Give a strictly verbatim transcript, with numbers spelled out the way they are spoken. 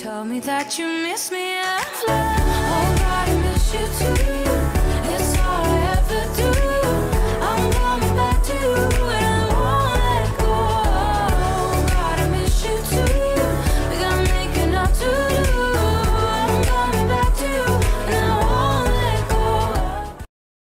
Tell me that you miss me, I've learned